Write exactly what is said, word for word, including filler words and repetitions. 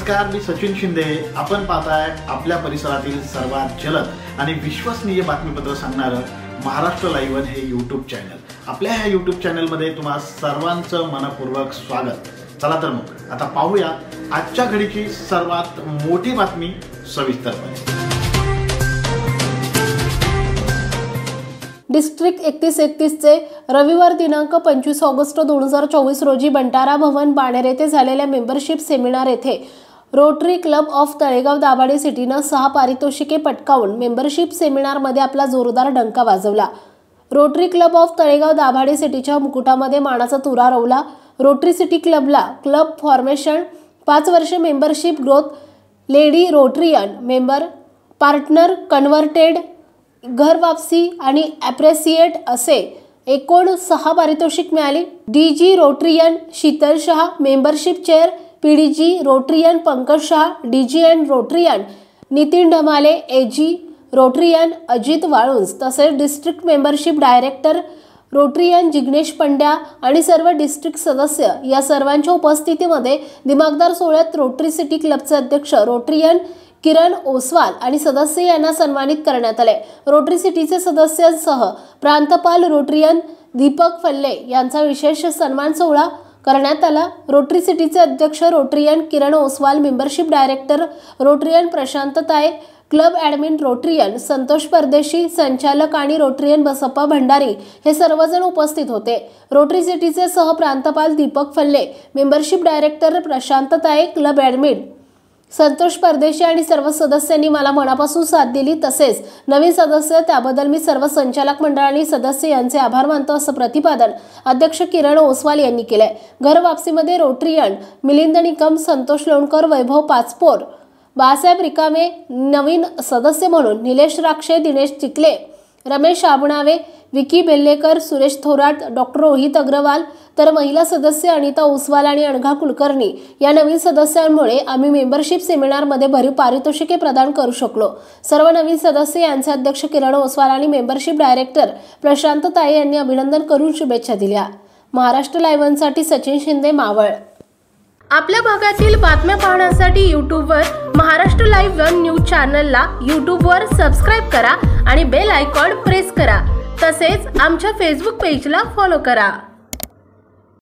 नमस्कार, मी सचिन शिंदे। आपण पाहताय आपल्या परिसरातील सर्वात जलद आणि विश्वसनीय बातमीपत्र सांगणारं महाराष्ट्र लाईव्ह हे यूट्यूब चॅनल। आपल्या ह्या यूट्यूब चॅनल मध्ये तुम्हा सर्वांचं मनपूर्वक स्वागत। चला तर मग आता पाहूया आजच्या घडीची सर्वात मोठी बातमी सविस्तरपणे। डिस्ट्रिक्ट एकतीस एकतीस चे रविवार दिनांक पंचवीस ऑगस्ट दोन हजार चोवीस रोजी बंटारा भवन बाणेर येथे झालेल्या मेंबरशिप सेमिनार येथे Rotary club of Talegaon Dabhade सिटीने सहा पारितोषिके पटकावून मेंबरशिप सेमिनार मध्ये आपला जोरदार डंका वाजवला। Rotary club of Talegaon Dabhade सिटीच्या मुकुटामध्ये मानाचा तुरा रोवला। रोटरी सिटी क्लबला क्लब फॉर्मेशन, पाच वर्षे membership growth, lady Rotarian member, partner converted, घर वापसी आणि ॲप्रेसिएट असे एकूण सहा पारितोषिक मिळाली। DG Rotarian Sheetal Shah, membership chair PDG Rotarian Pankaj Shah, DGN Rotarian Nitin Dhamale, ag Rotarian Ajit Walunj, तसेच district membership director Rotarian Jignesh Pandya आणि सर्व डिस्ट्रिक्ट सदस्य या सर्वांच्या उपस्थितीमध्ये दिमागदार सोहळ्यात रोटरी सिटी क्लबचे अध्यक्ष रोटरीयन किरण ओसवाल आणि सदस्य यांना सन्मानित करण्यात आले। रोटरी सिटीचे सदस्यांसह प्रांतपाल रोटरीयन दीपक फल्ले यांचा विशेष सन्मान सोहळा करण्यात आला। रोटरी सिटीचे अध्यक्ष Rotarian Kiran Oswal, membership director Rotarian Prashant Taye, club admin Rotarian Santosh Pardeshi, संचालक आणि रोटरीयन बसप्पा भंडारी हे सर्वजण उपस्थित होते। रोटरी सिटीचे सह प्रांतपाल Deepak Phalle, membership director Prashant Taye, club admin Santosh Pardeshi आणि सर्व सदस्यांनी मला मनापासून साथ दिली, तसेच नवीन सदस्य त्याबद्दल मी सर्व संचालक मंडळ आणि सदस्य यांचे आभार मानतो, असं प्रतिपादन अध्यक्ष किरण ओसवाल यांनी केले। घर वापसीमध्ये रोटरीयन मिलिंद निकम, संतोष लोणकर, वैभव पाचपोर, बाळासाहेब रिकामे, नवीन सदस्य म्हणून निलेश राक्षे, दिनेश चिखले, रमेश आबणावे, विकी बेल्लेकर, सुरेश थोरात, डॉक्टर रोहित अग्रवाल, तर महिला सदस्य अनिता ओसवाल आणि अनघा कुलकर्णी या नवीन सदस्यांमुळे आम्ही मेंबरशिप सेमिनारमध्ये भरीव पारितोषिके प्रदान करू शकलो। सर्व नवीन सदस्य यांचे अध्यक्ष किरण ओसवाल आणि मेंबरशिप डायरेक्टर प्रशांत ताये यांनी अभिनंदन करून शुभेच्छा दिल्या। महाराष्ट्र लाईव्हसाठी सचिन शिंदे, मावळ। आपल्या भागातील बातम्या पाहण्यासाठी यूट्यूबवर महाराष्ट्र लाईव्ह वन न्यूज चॅनलला यूट्यूबवर सबस्क्राईब करा आणि बेल आयकॉन प्रेस करा। तसेच आमच्या फेसबुक पेजला फॉलो करा।